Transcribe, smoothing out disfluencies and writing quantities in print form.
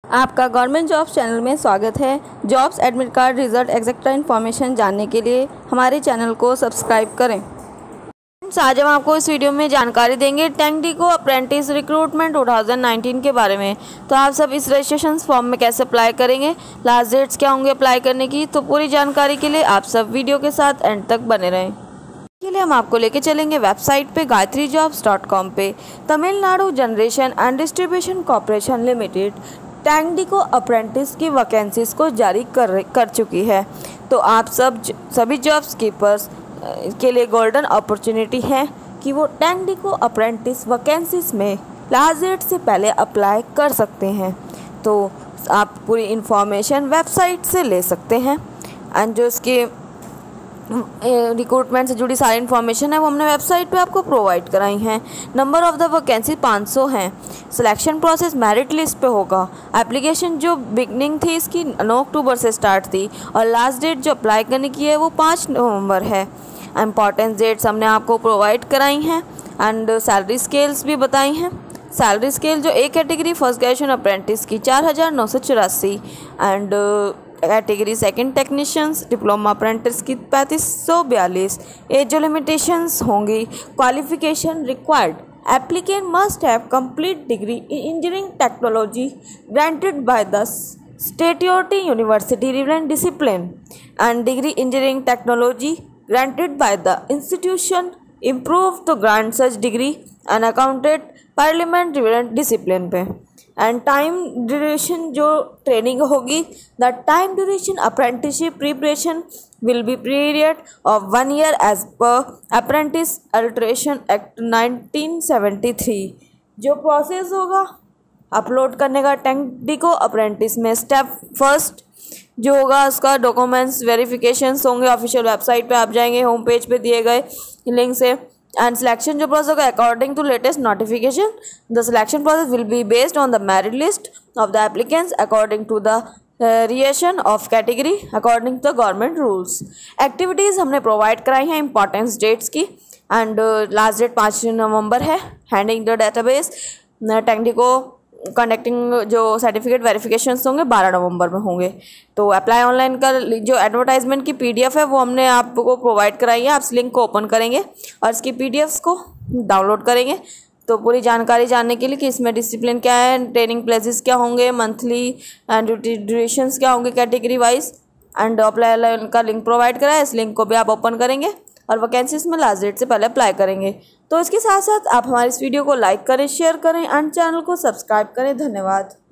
आपका government jobs channel में स्वागत है। Jobs admit card result etcetera information जानने के लिए हमारे चैनल को सब्सक्राइब करें। आज हम आपको इस वीडियो में जानकारी देंगे टैंगडेको अप्रेंटिस रिक्रूटमेंट 2019 के बारे में। तो आप सब इस रजिस्ट्रेशन फॉर्म में कैसे अप्लाई करेंगे, लास्ट डेट्स क्या होंगे अप्लाई करने की, तो पूरी जानकारी के लिए आप सब वीडियो के साथ एंड तक बने रहें। के लिए हम आपको लेके चलेंगे वेबसाइट पे gayatrijobs.com पे। Tamil Nadu generation and distribution corporation limited TANGEDCO apprentice की वैकेंसीज को जारी कर चुकी है। तो आप सभी जॉब्स कीपर्स के लिए गोल्डन अपॉर्चुनिटी है कि वो टैंगडेको अप्रेंटिस वैकेंसीज में लास्ट डेट से पहले अप्लाई कर सकते हैं। तो आप पूरी इन्फॉर्मेशन वेबसाइट से ले सकते हैं एंड जो इसके रिक्रूटमेंट से जुड़ी सारी इन्फॉर्मेशन है वो हमने वेबसाइट पे आपको प्रोवाइड कराई हैं। नंबर ऑफ़ द वैकेंसी 500 हैं। सिलेक्शन प्रोसेस मेरिट लिस्ट पे होगा। एप्लीकेशन जो बिगनिंग थी इसकी 9 अक्टूबर से स्टार्ट थी और लास्ट डेट जो अप्लाई करने की है वो 5 नवंबर है। इम्पॉर्टेंट डेट्स हमने आपको प्रोवाइड कराई हैं एंड सैलरी स्केल्स भी बताई हैं। सैलरी स्केल जो A category first graduation apprentice की 4,984 and category second technicians diploma apprentice की 3542। एज जो लिमिटेशंस होंगी। Qualification required applicant must have complete degree in engineering technology granted by the state university relevant discipline and degree engineering technology granted by the institution improve to grant such degree and accounted parliament relevant discipline पे। And time duration जो training होगी, the time duration apprenticeship preparation will be period of 1 year as per apprentice alteration act 1973। जो process होगा upload करने का TANGEDCO apprentice में, step first जो होगा उसका डॉक्यूमेंट्स वेरिफिकेशंस होंगे। ऑफिशियल वेबसाइट पे आप जाएंगे, होम पेज पे दिए गए लिंक से। एंड सिलेक्शन जो प्रोसेस होगा according to latest notification, the selection process will be based on the merit list of the applicants according to the reservation of category according to the government rules. Activities हमने provide कराई हैं importance dates की and last date 5 नवंबर है। Handing the database TANGEDCO conducting जो certificate verifications होंगे 12 नवंबर में होंगे। तो अप्लाई ऑनलाइन का जो एडवर्टाइजमेंट की PDF है वो हमने आपको प्रोवाइड कराई है। आप इस लिंक को ओपन करेंगे और इसकी PDFs को डाउनलोड करेंगे। तो पूरी जानकारी जानने के लिए कि इसमें डिसिप्लिन क्या है, ट्रेनिंग प्लेसेस क्या होंगे, मंथली एंड ड्यूरेशंस क्या होंगे category wise, and apply online का लिंक प्रोवाइड करा है। इस लिंक को भी आप ओपन करेंगे और वैकेंसीज में लास्ट डेट से पहले अप्लाई करेंगे। तो इसके साथ साथ आप हमारी इस वीडियो को लाइक करें, शेयर करें एंड चैनल को सब्सक्राइब करें। धन्यवाद।